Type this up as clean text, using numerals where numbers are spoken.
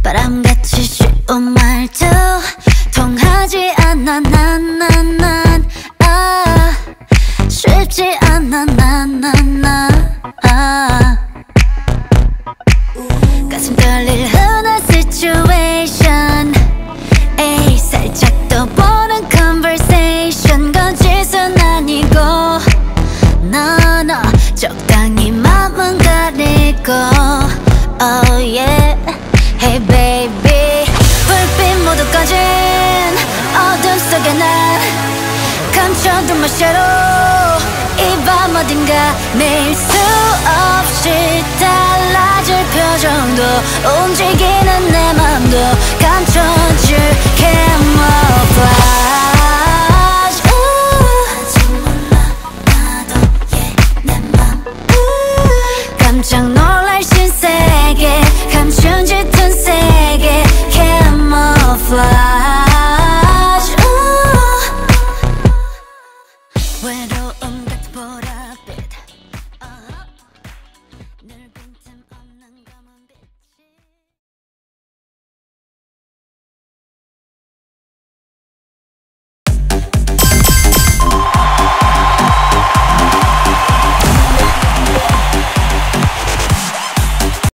바람같이 쉬운 말도 통하지 않아 난 쉽지 않아 가슴 떨릴 흔한 situation 에이 살짝 더 보는 conversation 거짓은 아니고 no 적당히 맘은 가리고 oh yeah hey baby 불빛 모두 꺼진 어둠 속에 난 감춰둔 마셔로 이 밤 어딘가 밀 수 없이 달라질 표정도 움직이는 내 맘도 감춰줄 camouflage 아직 몰라 나도 내 맘 깜짝 놀랄 신세계 감춘 짙은 세계 camouflage